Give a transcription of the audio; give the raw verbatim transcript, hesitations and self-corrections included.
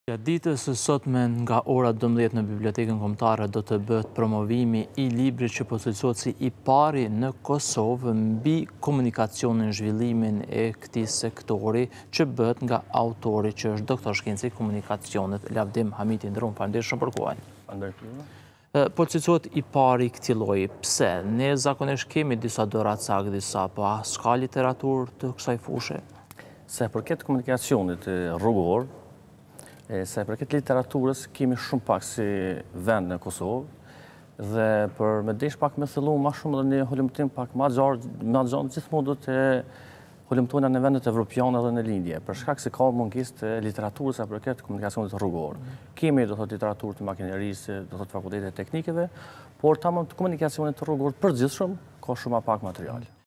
Gjatë ditës së sotme nga ora dëmbëdhjetë në Bibliotekën Kombëtare do të bëhet promovimi i librit që po cilësohet si i pari në Kosovë mbi komunikacionin, zhvillimin e këtij sektori që bëhet nga autori që është doktor shkencë i komunikacionit Lavdim Hamiti. Ndërruan, faleminderit shumë për kohën. Po cilësohet i pari i këtij lloji. Pse? Ne zakonisht kemi disa doracak, disa, po a s'ka literaturë të kësaj fushë? Se përket komunikacionit rrugor, se përket literaturës kemi shumë pak si vend në Kosovë dhe për me desh pak me thëllu ma shumë dhe një holimtim pak ma gjatë gjithmonë do të holimtojna në vendet evropiane dhe në lindje, për shkak se ka mungesë të literaturës e përket komunikacionit rrugor. Kemi do thot literaturë të makinerisë, do thot fakultetet teknikeve, por tamam të komunikacionit rrugor përgjithshëm ka shumë pak material.